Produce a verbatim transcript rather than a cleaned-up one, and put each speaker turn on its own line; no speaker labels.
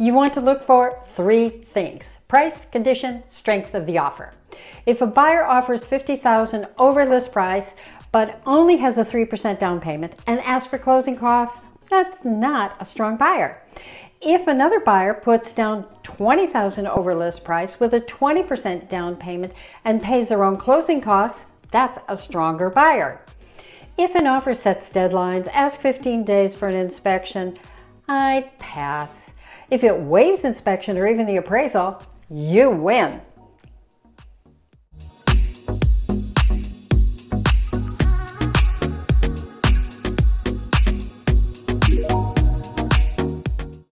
You want to look for three things: price, condition, strength of the offer. If a buyer offers fifty thousand dollars over list price, but only has a three percent down payment and asks for closing costs, that's not a strong buyer. If another buyer puts down twenty thousand dollars over list price with a twenty percent down payment and pays their own closing costs, that's a stronger buyer. If an offer sets deadlines, asks fifteen days for an inspection, I'd pass. If it waives inspection or even the appraisal, you win.